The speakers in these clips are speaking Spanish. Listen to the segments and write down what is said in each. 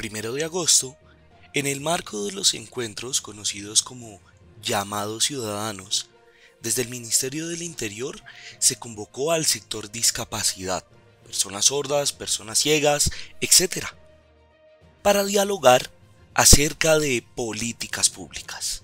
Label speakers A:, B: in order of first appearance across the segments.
A: 1 de agosto, en el marco de los encuentros conocidos como llamados ciudadanos, desde el Ministerio del Interior se convocó al sector discapacidad, personas sordas, personas ciegas, etc., para dialogar acerca de políticas públicas.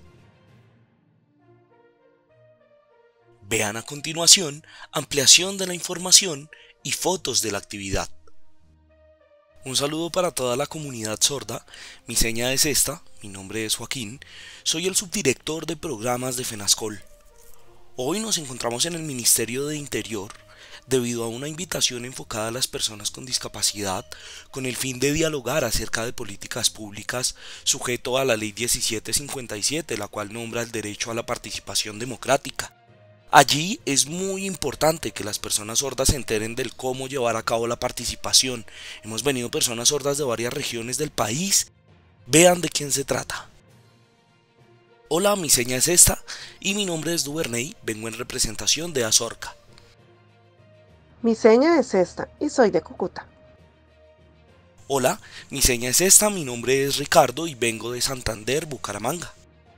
A: Vean a continuación ampliación de la información y fotos de la actividad. Un saludo para toda la comunidad sorda, mi seña es esta, mi nombre es Joaquín, soy el subdirector de programas de FENASCOL. Hoy nos encontramos en el Ministerio de Interior debido a una invitación enfocada a las personas con discapacidad con el fin de dialogar acerca de políticas públicas sujeto a la Ley 1757, la cual nombra el derecho a la participación democrática. Allí es muy importante que las personas sordas se enteren del cómo llevar a cabo la participación. Hemos venido personas sordas de varias regiones del país. Vean de quién se trata. Hola, mi seña es esta y mi nombre es Duvernay, vengo en representación de Azorca.
B: Mi seña es esta y soy de Cúcuta.
A: Hola, mi seña es esta, mi nombre es Ricardo y vengo de Santander, Bucaramanga.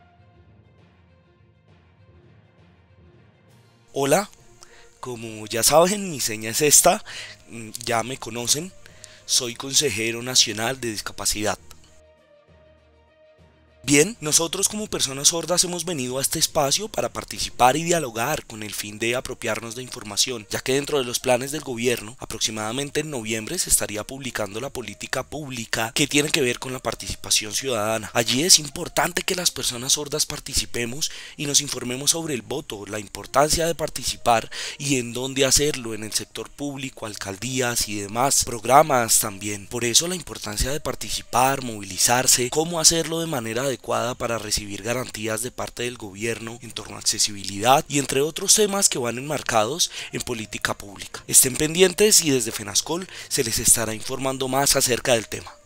A: Hola, como ya saben, mi seña es esta, ya me conocen, soy consejero nacional de discapacidad. Bien, nosotros como personas sordas hemos venido a este espacio para participar y dialogar con el fin de apropiarnos de información, ya que dentro de los planes del gobierno, aproximadamente en noviembre se estaría publicando la política pública que tiene que ver con la participación ciudadana. Allí es importante que las personas sordas participemos y nos informemos sobre el voto, la importancia de participar y en dónde hacerlo en el sector público, alcaldías y demás programas también. Por eso la importancia de participar, movilizarse, cómo hacerlo de manera adecuada para recibir garantías de parte del gobierno en torno a accesibilidad y entre otros temas que van enmarcados en política pública. Estén pendientes y desde FENASCOL se les estará informando más acerca del tema.